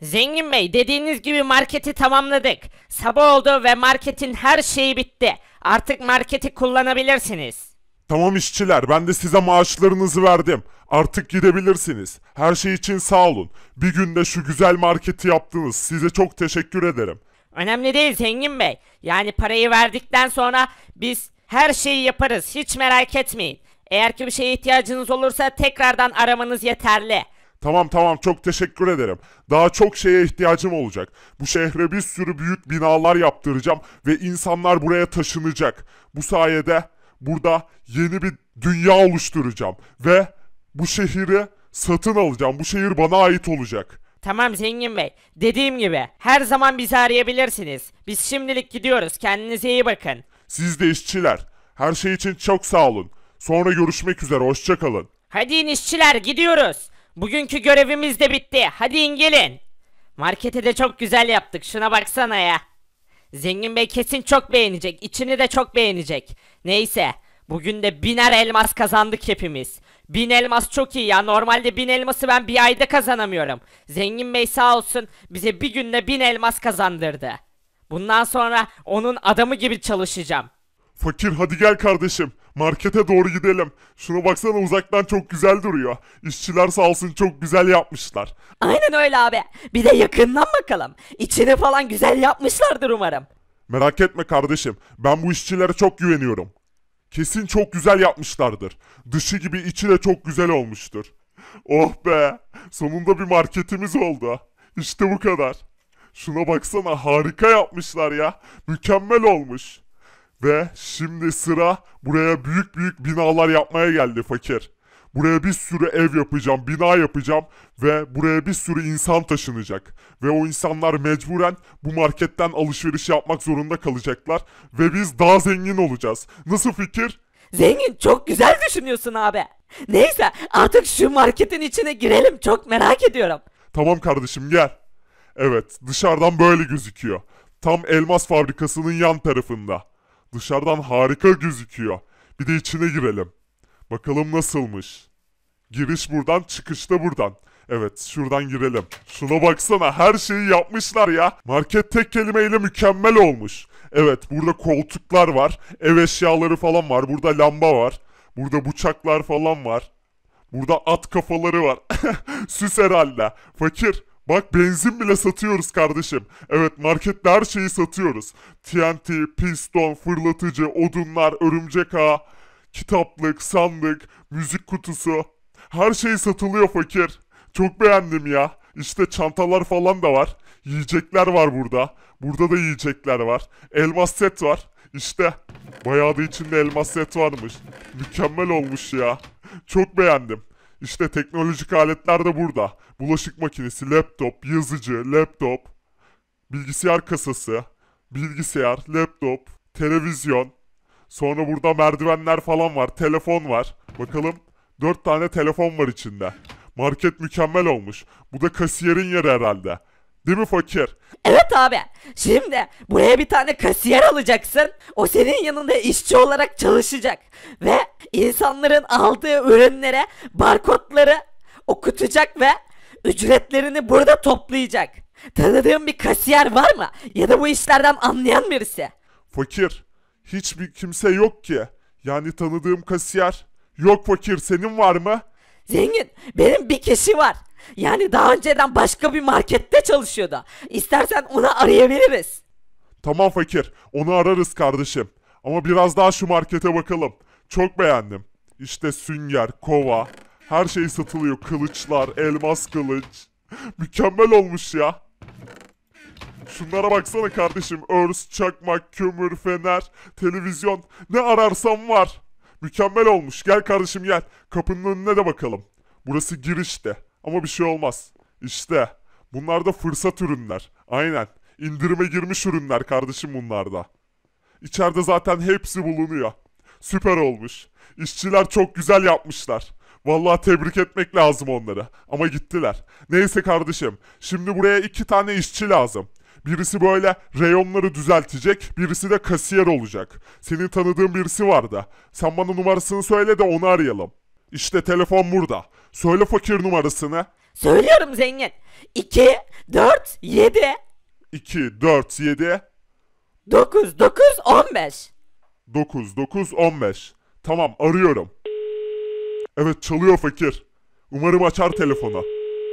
Zengin Bey, dediğiniz gibi marketi tamamladık. Sabah oldu ve marketin her şeyi bitti. Artık marketi kullanabilirsiniz. Tamam işçiler, ben de size maaşlarınızı verdim. Artık gidebilirsiniz. Her şey için sağ olun. Bir günde şu güzel marketi yaptınız. Size çok teşekkür ederim. Önemli değil Zengin Bey. Yani parayı verdikten sonra biz her şeyi yaparız. Hiç merak etmeyin. Eğer ki bir şeye ihtiyacınız olursa tekrardan aramanız yeterli. Tamam tamam, çok teşekkür ederim. Daha çok şeye ihtiyacım olacak. Bu şehre bir sürü büyük binalar yaptıracağım ve insanlar buraya taşınacak. Bu sayede burada yeni bir dünya oluşturacağım ve bu şehri satın alacağım. Bu şehir bana ait olacak. Tamam Zengin Bey. Dediğim gibi her zaman bizi arayabilirsiniz. Biz şimdilik gidiyoruz. Kendinize iyi bakın. Siz de işçiler. Her şey için çok sağ olun. Sonra görüşmek üzere. Hoşça kalın. Hadi in işçiler, gidiyoruz. Bugünkü görevimiz de bitti. Hadi in gelin. Marketi de çok güzel yaptık. Şuna baksana ya. Zengin Bey kesin çok beğenecek. İçini de çok beğenecek. Neyse. Bugün de 1000'er elmas kazandık hepimiz. 1000 elmas çok iyi ya. Normalde 1000 elması ben bir ayda kazanamıyorum. Zengin Bey sağ olsun bize bir günde 1000 elmas kazandırdı. Bundan sonra onun adamı gibi çalışacağım. Fakir, hadi gel kardeşim. Markete doğru gidelim. Şuna baksana, uzaktan çok güzel duruyor. İşçiler sağ olsun çok güzel yapmışlar. Aynen öyle abi. Bir de yakından bakalım. İçini falan güzel yapmışlardır umarım. Merak etme kardeşim. Ben bu işçilere çok güveniyorum. Kesin çok güzel yapmışlardır. Dışı gibi içi de çok güzel olmuştur. Oh be! Sonunda bir marketimiz oldu. İşte bu kadar. Şuna baksana, harika yapmışlar ya. Mükemmel olmuş. Ve şimdi sıra buraya büyük büyük binalar yapmaya geldi fakir. Buraya bir sürü ev yapacağım, bina yapacağım ve buraya bir sürü insan taşınacak. Ve o insanlar mecburen bu marketten alışveriş yapmak zorunda kalacaklar ve biz daha zengin olacağız. Nasıl fikir? Zengin, çok güzel düşünüyorsun abi. Neyse artık şu marketin içine girelim, çok merak ediyorum. Tamam kardeşim, gel. Evet, dışarıdan böyle gözüküyor. Tam elmas fabrikasının yan tarafında. Dışarıdan harika gözüküyor. Bir de içine girelim. Bakalım nasılmış. Giriş buradan, çıkış da buradan. Evet, şuradan girelim. Şuna baksana, her şeyi yapmışlar ya. Market tek kelimeyle mükemmel olmuş. Evet, burada koltuklar var. Ev eşyaları falan var. Burada lamba var. Burada bıçaklar falan var. Burada at kafaları var. Süs herhalde. Fakir. Bak, benzin bile satıyoruz kardeşim. Evet, markette her şeyi satıyoruz. TNT, piston, fırlatıcı, odunlar, örümcek ağı, kitaplık, sandık, müzik kutusu. Her şey satılıyor fakir. Çok beğendim ya. İşte çantalar falan da var. Yiyecekler var burada. Burada da yiyecekler var. Elmas set var. İşte bayağı da içinde elmas set varmış. Mükemmel olmuş ya. Çok beğendim. İşte teknolojik aletler de burada. Bulaşık makinesi, laptop, yazıcı, laptop, bilgisayar kasası, bilgisayar, laptop, televizyon. Sonra burada merdivenler falan var, telefon var. Bakalım, 4 tane telefon var içinde. Market mükemmel olmuş. Bu da kasiyerin yeri herhalde. Değil mi fakir? Evet abi. Şimdi buraya bir tane kasiyer alacaksın. O senin yanında işçi olarak çalışacak. Ve insanların aldığı ürünlere barkodları okutacak ve ücretlerini burada toplayacak. Tanıdığın bir kasiyer var mı? Ya da bu işlerden anlayan birisi. Fakir, hiçbir kimse yok ki. Yani tanıdığım kasiyer. Yok fakir, senin var mı? Zengin, benim bir kişi var. Yani daha önceden başka bir markette çalışıyordu. İstersen onu arayabiliriz. Tamam fakir, onu ararız kardeşim. Ama biraz daha şu markete bakalım. Çok beğendim. İşte sünger, kova, her şey satılıyor. Kılıçlar, elmas kılıç. Mükemmel olmuş ya. Şunlara baksana kardeşim. Örs, çakmak, kömür, fener, televizyon. Ne ararsam var. Mükemmel olmuş. Gel kardeşim gel. Kapının önüne de bakalım. Burası girişte. Ama bir şey olmaz. İşte. Bunlar da fırsat ürünler. Aynen. İndirime girmiş ürünler kardeşim bunlarda. İçeride zaten hepsi bulunuyor. Süper olmuş. İşçiler çok güzel yapmışlar. Vallahi tebrik etmek lazım onları. Ama gittiler. Neyse kardeşim. Şimdi buraya 2 tane işçi lazım. Birisi böyle reyonları düzeltecek, birisi de kasiyer olacak. Senin tanıdığın birisi vardı. Sen bana numarasını söyle de onu arayalım. İşte telefon burada. Söyle fakir numarasını. Söylüyorum zengin. 2, 4, 4, 7, 2, 4, 7, 9, 9, 15. 9, 9, 15. Tamam, arıyorum. Evet, çalıyor fakir. Umarım açar telefonu.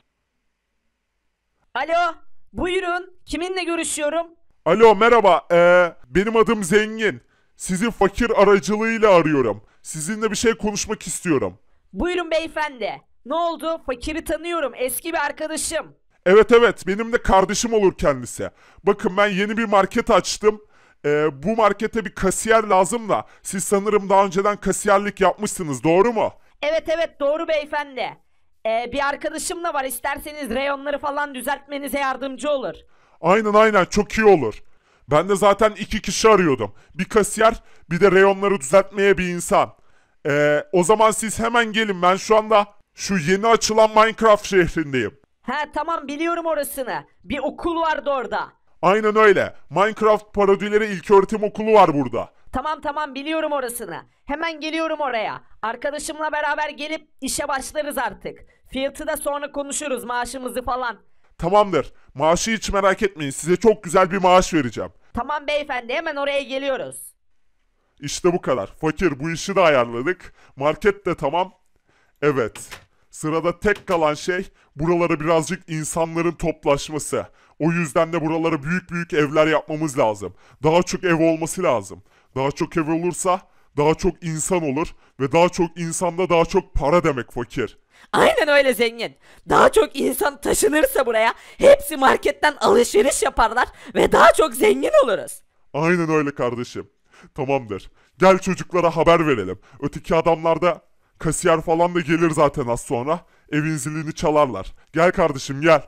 Alo, buyurun. Kiminle görüşüyorum? Alo, merhaba. Benim adım Zengin. Sizi fakir aracılığıyla arıyorum. Sizinle bir şey konuşmak istiyorum. Buyurun beyefendi. Ne oldu? Fakiri tanıyorum. Eski bir arkadaşım. Evet evet, benim de kardeşim olur kendisi. Bakın ben yeni bir market açtım. Bu markete bir kasiyer lazım da siz sanırım daha önceden kasiyerlik yapmışsınız, doğru mu? Evet evet doğru beyefendi. Bir arkadaşım da var. İsterseniz reyonları falan düzeltmenize yardımcı olur. Aynen aynen, çok iyi olur. Ben de zaten 2 kişi arıyordum. Bir kasiyer, bir de reyonları düzeltmeye bir insan. O zaman siz hemen gelin, ben şu anda şu yeni açılan Minecraft şehrindeyim. He tamam biliyorum orasını. Bir okul vardı orada. Aynen öyle. Minecraft parodileri ilköğretim okulu var burada. Tamam tamam biliyorum orasını. Hemen geliyorum oraya. Arkadaşımla beraber gelip işe başlarız artık. Fiyatı da sonra konuşuruz, maaşımızı falan. Tamamdır. Maaşı hiç merak etmeyin. Size çok güzel bir maaş vereceğim. Tamam beyefendi hemen oraya geliyoruz. İşte bu kadar. Fakir, bu işi de ayarladık. Market de tamam. Evet. Sırada tek kalan şey buralara birazcık insanların toplaşması. O yüzden de buralara büyük büyük evler yapmamız lazım. Daha çok ev olması lazım. Daha çok ev olursa daha çok insan olur ve daha çok insanda daha çok para demek fakir. Aynen öyle zengin. Daha çok insan taşınırsa buraya hepsi marketten alışveriş yaparlar ve daha çok zengin oluruz. Aynen öyle kardeşim. Tamamdır. Gel çocuklara haber verelim. Öteki adamlar da kasiyer falan da gelir zaten az sonra. Evin zilini çalarlar. Gel kardeşim gel.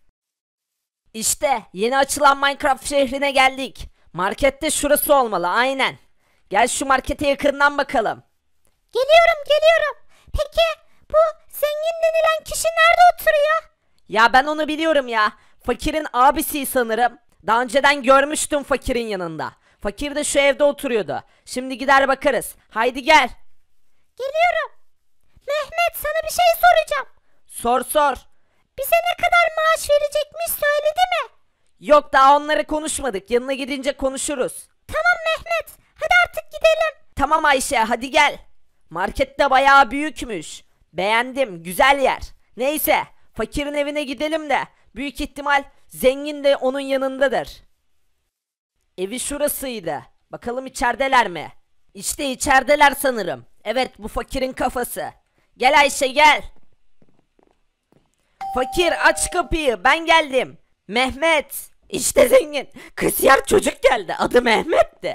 İşte yeni açılan Minecraft şehrine geldik. Markette şurası olmalı aynen. Gel şu markete yakından bakalım. Geliyorum geliyorum. Peki bu zengin denilen kişi nerede oturuyor? Ya ben onu biliyorum ya. Fakirin abisi sanırım. Daha önceden görmüştüm fakirin yanında. Fakir de şu evde oturuyordu. Şimdi gider bakarız. Haydi gel. Geliyorum. Mehmet sana bir şey soracağım. Sor sor. Bize ne kadar maaş verecekmiş söyledi mi? Yok daha onları konuşmadık. Yanına gidince konuşuruz. Tamam Mehmet. Hadi artık gidelim. Tamam Ayşe hadi gel. Market de bayağı büyükmüş. Beğendim, güzel yer. Neyse fakirin evine gidelim de büyük ihtimal zengin de onun yanındadır. Evi şurasıydı. Bakalım içerideler mi? İşte içerideler sanırım. Evet bu fakirin kafası. Gel Ayşe gel. Fakir aç kapıyı, ben geldim. Mehmet. İşte zengin. Kasiyer çocuk geldi, adı Mehmet'ti.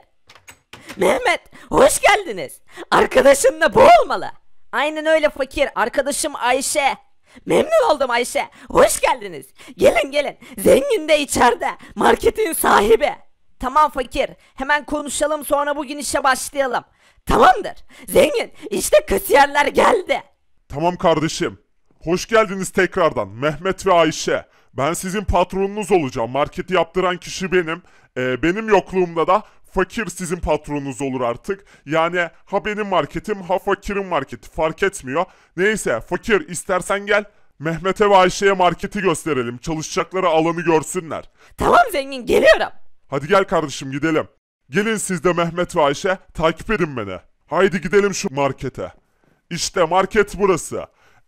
Mehmet hoş geldiniz. Arkadaşın da bu olmalı. Aynen öyle fakir, arkadaşım Ayşe. Memnun oldum Ayşe. Hoş geldiniz. Gelin gelin. Zengin de içeride. Marketin sahibi. Tamam fakir. Hemen konuşalım sonra bugün işe başlayalım. Tamamdır. Zengin işte kasiyerler geldi. Tamam kardeşim. Hoş geldiniz tekrardan Mehmet ve Ayşe. Ben sizin patronunuz olacağım. Marketi yaptıran kişi benim. Benim yokluğumda da fakir sizin patronunuz olur artık. Yani ha benim marketim ha fakirin marketi fark etmiyor. Neyse fakir istersen gel Mehmet'e ve Ayşe'ye marketi gösterelim. Çalışacakları alanı görsünler. Tamam zengin geliyorum. Hadi gel kardeşim gidelim. Gelin siz de Mehmet ve Ayşe takip edin beni. Haydi gidelim şu markete. İşte market burası.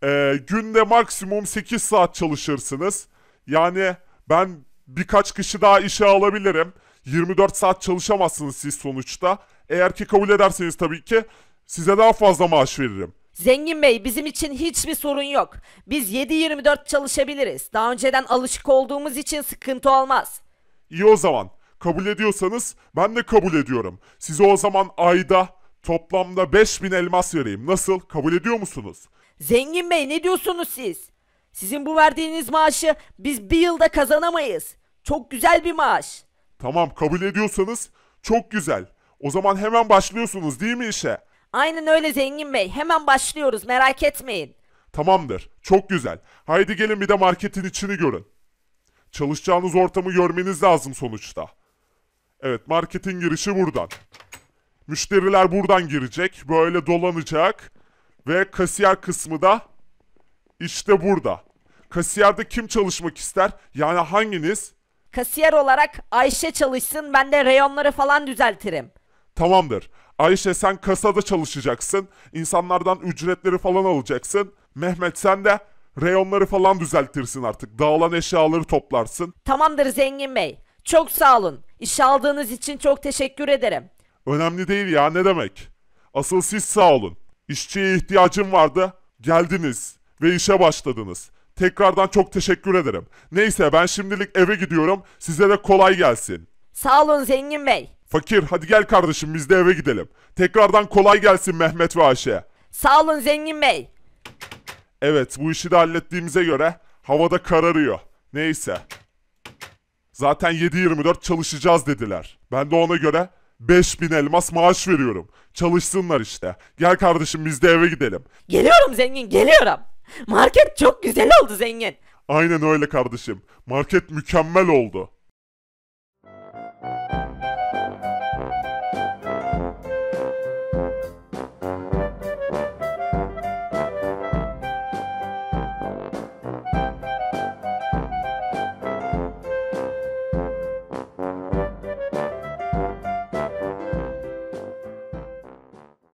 Günde maksimum 8 saat çalışırsınız. Yani ben birkaç kişi daha işe alabilirim. 24 saat çalışamazsınız siz sonuçta. Eğer ki kabul ederseniz tabii ki size daha fazla maaş veririm. Zengin Bey bizim için hiçbir sorun yok. Biz 7/24 çalışabiliriz. Daha önceden alışık olduğumuz için sıkıntı olmaz. İyi o zaman. Kabul ediyorsanız ben de kabul ediyorum. Size o zaman ayda toplamda 5000 elmas vereyim. Nasıl? Kabul ediyor musunuz? Zengin Bey ne diyorsunuz siz? Sizin bu verdiğiniz maaşı biz bir yılda kazanamayız. Çok güzel bir maaş. Tamam kabul ediyorsanız çok güzel. O zaman hemen başlıyorsunuz değil mi işe? Aynen öyle Zengin Bey. Hemen başlıyoruz merak etmeyin. Tamamdır. Çok güzel. Haydi gelin bir de marketin içini görün. Çalışacağınız ortamı görmeniz lazım sonuçta. Evet marketin girişi buradan. Müşteriler buradan girecek. Böyle dolanacak. Ve kasiyer kısmı da işte burada. Kasiyerde kim çalışmak ister? Yani hanginiz? Kasiyer olarak Ayşe çalışsın, ben de reyonları falan düzeltirim. Tamamdır. Ayşe sen kasada çalışacaksın. İnsanlardan ücretleri falan alacaksın. Mehmet sen de reyonları falan düzeltirsin artık. Dağılan eşyaları toplarsın. Tamamdır Zengin Bey. Çok sağ olun. İşe aldığınız için çok teşekkür ederim. Önemli değil ya, ne demek. Asıl siz sağ olun. İşçiye ihtiyacım vardı. Geldiniz ve işe başladınız. Tekrardan çok teşekkür ederim. Neyse ben şimdilik eve gidiyorum. Size de kolay gelsin. Sağ olun Zengin Bey. Fakir hadi gel kardeşim biz de eve gidelim. Tekrardan kolay gelsin Mehmet ve Ayşe. Sağ olun Zengin Bey. Evet bu işi de hallettiğimize göre havada kararıyor. Neyse. Zaten 7/24 çalışacağız dediler. Ben de ona göre 5000 elmas maaş veriyorum. Çalışsınlar işte. Gel kardeşim biz de eve gidelim. Geliyorum Zengin, geliyorum. Market çok güzel oldu Zengin. Aynen öyle kardeşim. Market mükemmel oldu.